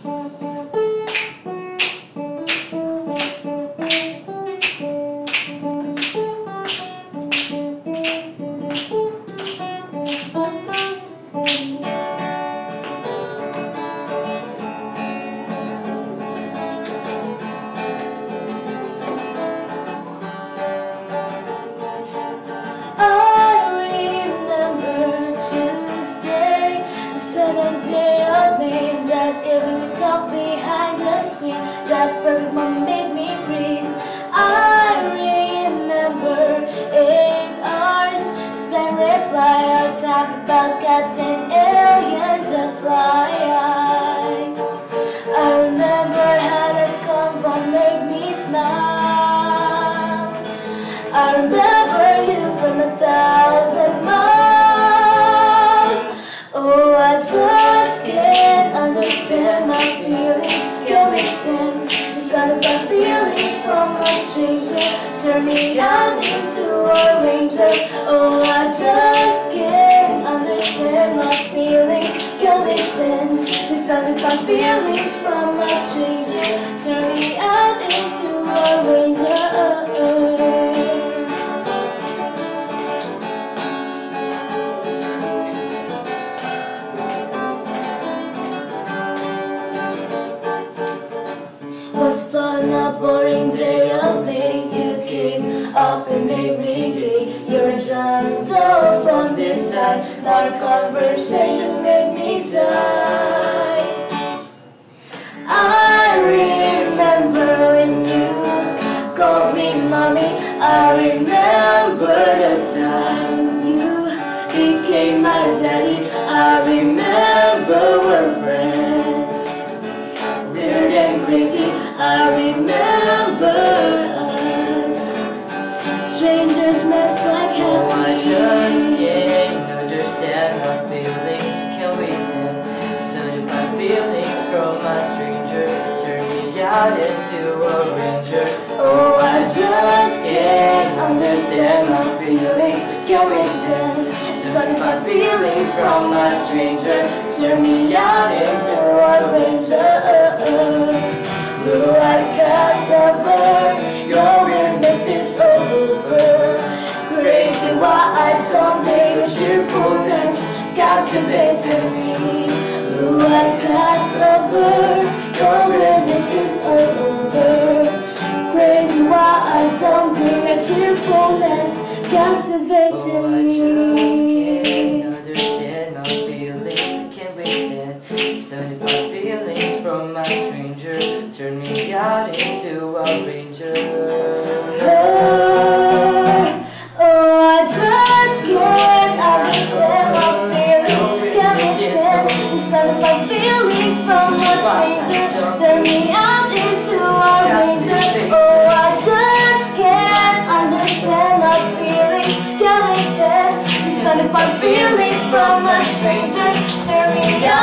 That perfect moment made me breathe. I remember 8 hours spent reply or talk about cats and aliens that fly. I remember how that combo made me smile. I remember you from 1,000 miles. Oh, I just can't understand my feelings. Can't withstand the sound of my feelings from a stranger. Turn me out into a ranger. Oh, I just can't understand my feelings. Can't withstand the sound of my feelings from a stranger. Turn me out into a ranger. What's fun, a boring day of me. You came up and made me gay. You're a gentle from this side. Our conversation made me die. I remember when you called me mommy. I remember the time you became my daddy. I remember we're friends. Weird and crazy, I remember us. Strangers mess like hell. Oh, I just can't understand my feelings. Can't wait stand some of my feelings from a stranger. Turn me out into a ranger. Oh, I just can't understand my feelings. Can't wait stand some of my feelings from a stranger. Turn me out into a ranger. Blue-eyed cat lover, your weirdness is over. Crazy wide-eyed zombie, your cheerfulness captivated me. Blue-eyed cat lover, your weirdness is over. Crazy wide-eyed zombie, your cheerfulness captivated Oh, I me. just can't understand my feelings. Can't withstand some of my feelings from a stranger. Turn me out into a ranger. Oh, I just can't understand my feelings. Can't withstand the sound of my feelings from a stranger. Turn me out into a ranger. Oh, I just can't understand my feelings. Can't withstand the sound of my feelings from a stranger. Turn me out